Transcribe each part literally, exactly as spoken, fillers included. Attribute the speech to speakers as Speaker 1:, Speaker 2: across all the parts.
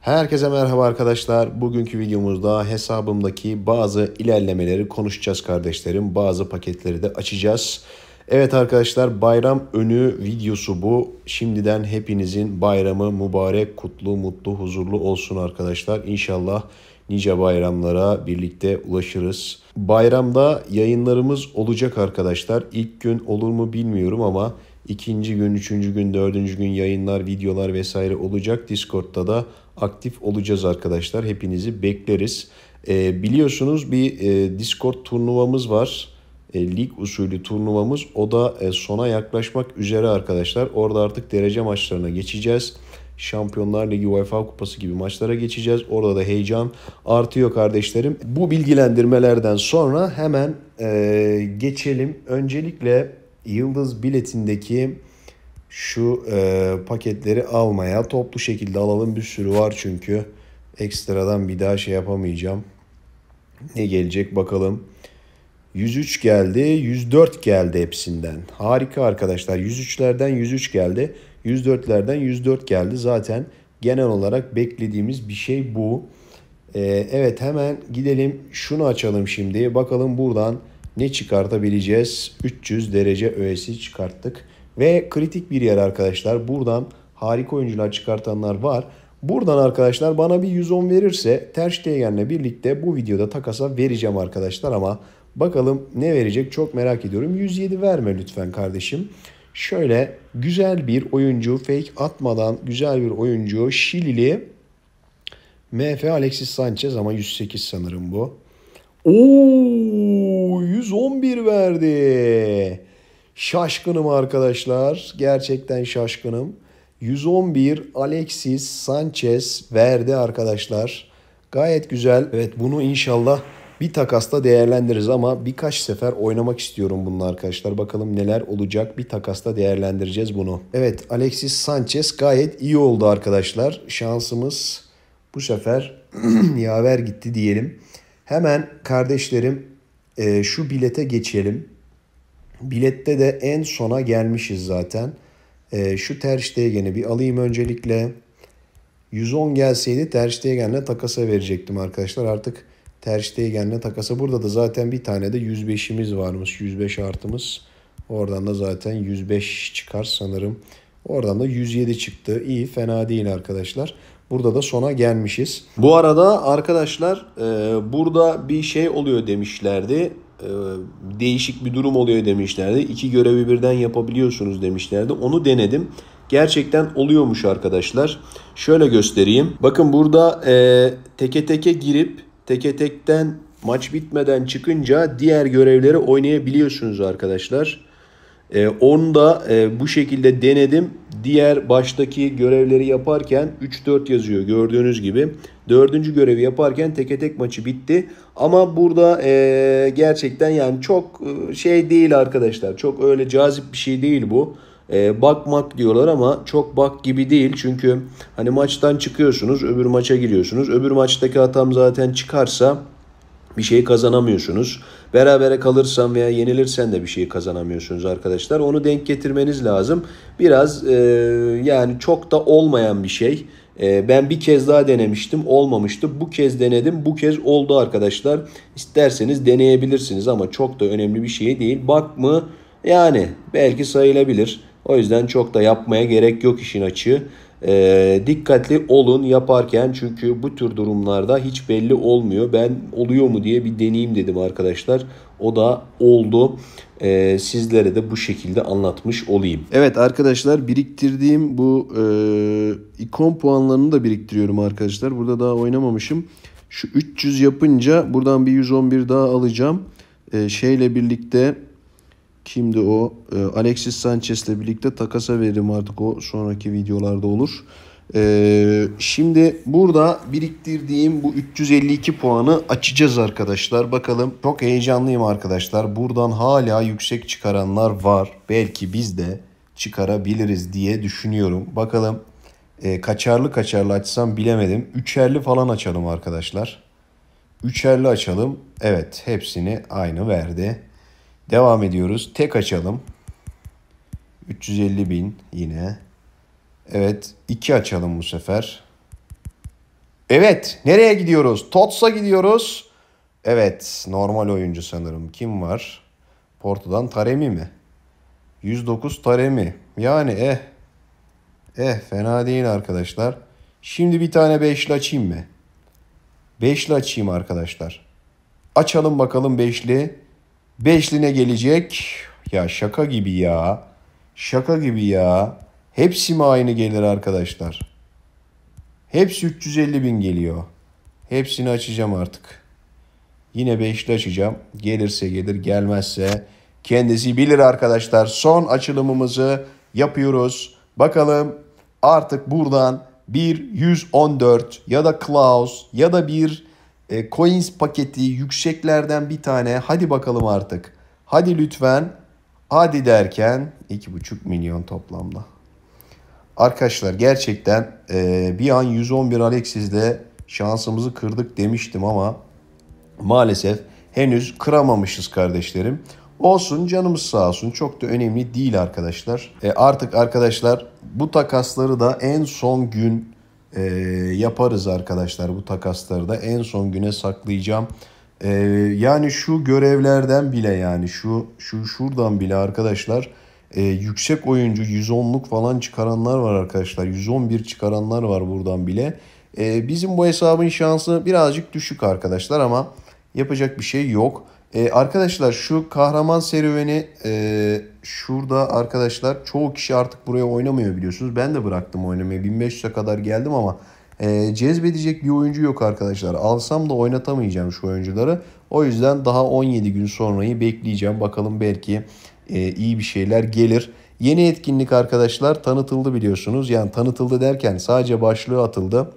Speaker 1: Herkese merhaba arkadaşlar. Bugünkü videomuzda hesabımdaki bazı ilerlemeleri konuşacağız kardeşlerim. Bazı paketleri de açacağız. Evet arkadaşlar, bayram önü videosu bu. Şimdiden hepinizin bayramı mübarek, kutlu, mutlu, huzurlu olsun arkadaşlar. İnşallah nice bayramlara birlikte ulaşırız. Bayramda yayınlarımız olacak arkadaşlar. İlk gün olur mu bilmiyorum ama ikinci gün, üçüncü gün, dördüncü gün yayınlar, videolar vesaire olacak. Discord'da da aktif olacağız arkadaşlar. Hepinizi bekleriz. Ee, biliyorsunuz bir e, Discord turnuvamız var. E, lig usulü turnuvamız. O da e, sona yaklaşmak üzere arkadaşlar. Orada artık derece maçlarına geçeceğiz. Şampiyonlar Ligi, UEFA Kupası gibi maçlara geçeceğiz. Orada da heyecan artıyor kardeşlerim. Bu bilgilendirmelerden sonra hemen e, geçelim. Öncelikle Yıldız biletindeki şu e, paketleri almaya, toplu şekilde alalım. Bir sürü var çünkü. Ekstradan bir daha şey yapamayacağım. Ne gelecek bakalım. yüz üç geldi. yüz dört geldi hepsinden. Harika arkadaşlar. yüz üçlerden yüz üç geldi. yüz dörtlerden yüz dört geldi. Zaten genel olarak beklediğimiz bir şey bu. Ee, evet, hemen gidelim. Şunu açalım şimdi. Bakalım buradan ne çıkartabileceğiz. üç yüz derece öğesi çıkarttık. Ve kritik bir yer arkadaşlar. Buradan harika oyuncular çıkartanlar var. Buradan arkadaşlar bana bir yüz on verirse Ter Stegen'le birlikte bu videoda takasa vereceğim arkadaşlar, ama bakalım ne verecek çok merak ediyorum. yüz yedi verme lütfen kardeşim. Şöyle güzel bir oyuncu, fake atmadan güzel bir oyuncu, Şilili M F Alexis Sanchez, ama yüz sekiz sanırım bu. Oo, yüz on bir verdi. Şaşkınım arkadaşlar. Gerçekten şaşkınım. yüz on bir Alexis Sanchez verdi arkadaşlar. Gayet güzel. Evet, bunu inşallah bir takasta değerlendiririz ama birkaç sefer oynamak istiyorum bununla arkadaşlar. Bakalım neler olacak. Bir takasta değerlendireceğiz bunu. Evet, Alexis Sanchez gayet iyi oldu arkadaşlar. Şansımız bu sefer yaver gitti diyelim. Hemen kardeşlerim e, şu bilete geçelim. Bilette de en sona gelmişiz zaten. E, şu Ter Stegen'i bir alayım öncelikle. yüz on gelseydi Ter Stegen'le takasa verecektim arkadaşlar. Artık Ter Stegen'le takasa. Burada da zaten bir tane de yüz beşimiz varmış. yüz beş artımız. Oradan da zaten yüz beş çıkar sanırım. Oradan da yüz yedi çıktı. İyi, fena değil arkadaşlar. Burada da sona gelmişiz. Bu arada arkadaşlar e, burada bir şey oluyor demişlerdi. E, değişik bir durum oluyor demişlerdi. İki görevi birden yapabiliyorsunuz demişlerdi. Onu denedim. Gerçekten oluyormuş arkadaşlar. Şöyle göstereyim. Bakın burada e, teke teke girip teke tekten maç bitmeden çıkınca diğer görevleri oynayabiliyorsunuz arkadaşlar. Ee, onu da e, bu şekilde denedim. Diğer baştaki görevleri yaparken üç dört yazıyor gördüğünüz gibi. Dördüncü görevi yaparken teke tek maçı bitti. Ama burada e, gerçekten yani çok e, şey değil arkadaşlar. Çok öyle cazip bir şey değil bu. E, bakmak diyorlar ama çok bak gibi değil. Çünkü hani maçtan çıkıyorsunuz, öbür maça giriyorsunuz. Öbür maçtaki hatam zaten çıkarsa bir şey kazanamıyorsunuz. Berabere kalırsan veya yenilirsen de bir şey kazanamıyorsunuz arkadaşlar. Onu denk getirmeniz lazım. Biraz e, yani çok da olmayan bir şey. E, ben bir kez daha denemiştim. Olmamıştı. Bu kez denedim. Bu kez oldu arkadaşlar. İsterseniz deneyebilirsiniz ama çok da önemli bir şey değil. Bak mı? Yani belki sayılabilir. O yüzden çok da yapmaya gerek yok işin açığı. Ee, dikkatli olun yaparken, çünkü bu tür durumlarda hiç belli olmuyor. Ben oluyor mu diye bir deneyeyim dedim arkadaşlar. O da oldu. Ee, sizlere de bu şekilde anlatmış olayım. Evet arkadaşlar, biriktirdiğim bu e, ikon puanlarını da biriktiriyorum arkadaşlar. Burada daha oynamamışım. Şu üç yüz yapınca buradan bir yüz on bir daha alacağım. Ee, şeyle birlikte... Kimdi o? Ee, Alexis Sanchez'le birlikte takasa veririm artık, o sonraki videolarda olur. Ee, şimdi burada biriktirdiğim bu üç yüz elli iki puanı açacağız arkadaşlar. Bakalım, çok heyecanlıyım arkadaşlar. Buradan hala yüksek çıkaranlar var. Belki biz de çıkarabiliriz diye düşünüyorum. Bakalım e, kaçarlı kaçarlı açsam bilemedim. Üçerli falan açalım arkadaşlar. Üçerli açalım. Evet, hepsini aynı verdi. Devam ediyoruz. Tek açalım. üç yüz elli bin yine. Evet. iki açalım bu sefer. Evet, nereye gidiyoruz? Tots'a gidiyoruz. Evet, normal oyuncu sanırım. Kim var? Porto'dan Taremi mi? yüz dokuz Taremi. Yani eh, eh fena değil arkadaşlar. Şimdi bir tane beşli açayım mı? Beşli açayım arkadaşlar. Açalım bakalım beşli. Beşli ne gelecek? Ya şaka gibi ya. Şaka gibi ya. Hepsi mi aynı gelir arkadaşlar? Hepsi üç yüz elli bin geliyor. Hepsini açacağım artık. Yine beşli açacağım. Gelirse gelir, gelmezse kendisi bilir arkadaşlar. Son açılımımızı yapıyoruz. Bakalım artık buradan bir yüz on dört ya da Klaus ya da bir e, coins paketi yükseklerden bir tane. Hadi bakalım artık. Hadi lütfen. Hadi derken iki buçuk milyon toplamda. Arkadaşlar gerçekten e, bir an yüz on bir Alexis'de şansımızı kırdık demiştim ama maalesef henüz kıramamışız kardeşlerim. Olsun, canımız sağ olsun, çok da önemli değil arkadaşlar. E artık arkadaşlar bu takasları da en son gün e, yaparız arkadaşlar. Bu takasları da en son güne saklayacağım. E, yani şu görevlerden bile, yani şu şu şuradan bile arkadaşlar e, yüksek oyuncu yüz onluk falan çıkaranlar var arkadaşlar. yüz on bir çıkaranlar var buradan bile. E, bizim bu hesabın şansı birazcık düşük arkadaşlar ama yapacak bir şey yok. Ee, arkadaşlar şu kahraman serüveni e, şurada arkadaşlar çoğu kişi artık buraya oynamıyor biliyorsunuz. Ben de bıraktım oynamayı. bin beş yüze kadar geldim ama e, cezbedecek bir oyuncu yok arkadaşlar. Alsam da oynatamayacağım şu oyuncuları. O yüzden daha on yedi gün sonrayı bekleyeceğim. Bakalım belki e, iyi bir şeyler gelir. Yeni etkinlik arkadaşlar tanıtıldı biliyorsunuz. Yani tanıtıldı derken sadece başlığı atıldı.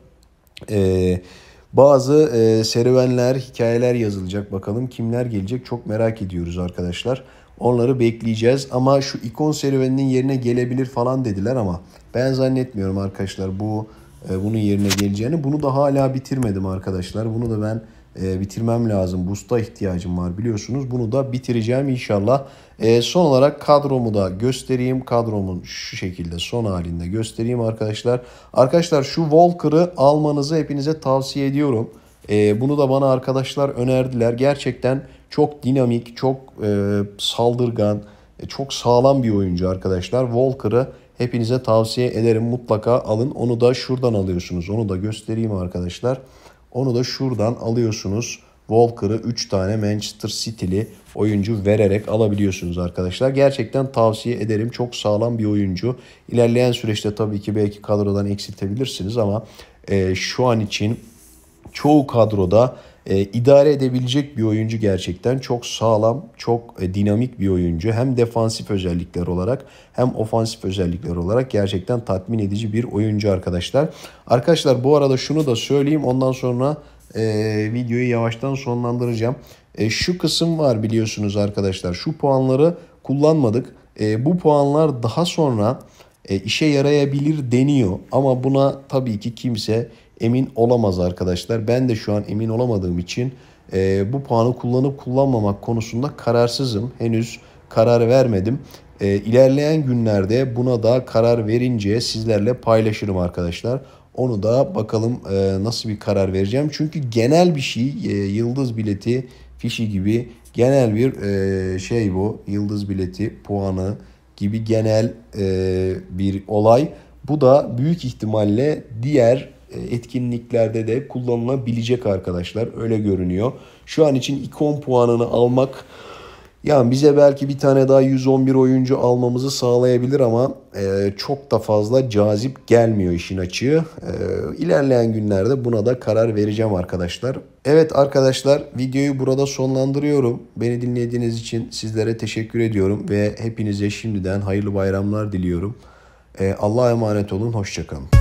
Speaker 1: Eee... Bazı e, serüvenler, hikayeler yazılacak. Bakalım kimler gelecek, çok merak ediyoruz arkadaşlar. Onları bekleyeceğiz ama şu ikon serüveninin yerine gelebilir falan dediler ama ben zannetmiyorum arkadaşlar bu e, bunun yerine geleceğini. Bunu da hala bitirmedim arkadaşlar. Bunu da ben e, bitirmem lazım. Boost'a ihtiyacım var biliyorsunuz. Bunu da bitireceğim inşallah. E, son olarak kadromu da göstereyim. Kadromun şu şekilde son halinde göstereyim arkadaşlar. Arkadaşlar şu Walker'ı almanızı hepinize tavsiye ediyorum. E, bunu da bana arkadaşlar önerdiler. Gerçekten çok dinamik, çok e, saldırgan, e, çok sağlam bir oyuncu arkadaşlar. Walker'ı hepinize tavsiye ederim. Mutlaka alın. Onu da şuradan alıyorsunuz. Onu da göstereyim arkadaşlar. Onu da şuradan alıyorsunuz. Walker'ı üç tane Manchester City'li oyuncu vererek alabiliyorsunuz arkadaşlar. Gerçekten tavsiye ederim. Çok sağlam bir oyuncu. İlerleyen süreçte tabii ki belki kadrodan eksiltebilirsiniz ama e, şu an için çoğu kadroda e, idare edebilecek bir oyuncu gerçekten. Çok sağlam, çok e, dinamik bir oyuncu. Hem defansif özellikler olarak hem ofansif özellikler olarak gerçekten tatmin edici bir oyuncu arkadaşlar. Arkadaşlar bu arada şunu da söyleyeyim, ondan sonra e, videoyu yavaştan sonlandıracağım. E, şu kısım var biliyorsunuz arkadaşlar. Şu puanları kullanmadık. E, bu puanlar daha sonra e, işe yarayabilir deniyor. Ama buna tabii ki kimse emin olamaz arkadaşlar. Ben de şu an emin olamadığım için e, bu puanı kullanıp kullanmamak konusunda kararsızım. Henüz karar vermedim. E, ilerleyen günlerde buna da karar verince sizlerle paylaşırım arkadaşlar. Onu da bakalım e, nasıl bir karar vereceğim. Çünkü genel bir şey, e, yıldız bileti fişi gibi genel bir e, şey bu. Yıldız bileti puanı gibi genel e, bir olay. Bu da büyük ihtimalle diğer etkinliklerde de kullanılabilecek arkadaşlar. Öyle görünüyor. Şu an için ikon puanını almak yani bize belki bir tane daha yüz on bir oyuncu almamızı sağlayabilir ama e, çok da fazla cazip gelmiyor işin açığı. E, ilerleyen günlerde buna da karar vereceğim arkadaşlar. Evet arkadaşlar, videoyu burada sonlandırıyorum. Beni dinlediğiniz için sizlere teşekkür ediyorum ve hepinize şimdiden hayırlı bayramlar diliyorum. E, Allah'a emanet olun. Hoşça kalın.